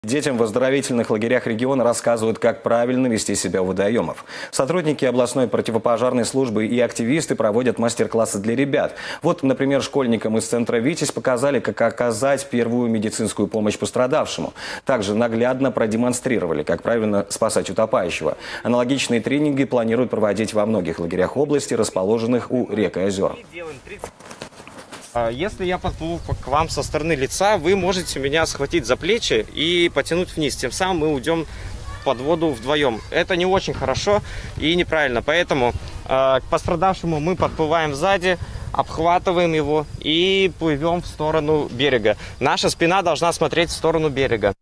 Детям в оздоровительных лагерях региона рассказывают, как правильно вести себя у водоемов. Сотрудники областной противопожарной службы и активисты проводят мастер-классы для ребят. Вот, например, школьникам из центра «Витязь» показали, как оказать первую медицинскую помощь пострадавшему. Также наглядно продемонстрировали, как правильно спасать утопающего. Аналогичные тренинги планируют проводить во многих лагерях области, расположенных у рек и озер. Если я подплыву к вам со стороны лица, вы можете меня схватить за плечи и потянуть вниз. Тем самым мы уйдем под воду вдвоем. Это не очень хорошо и неправильно. Поэтому к пострадавшему мы подплываем сзади, обхватываем его и плывем в сторону берега. Наша спина должна смотреть в сторону берега.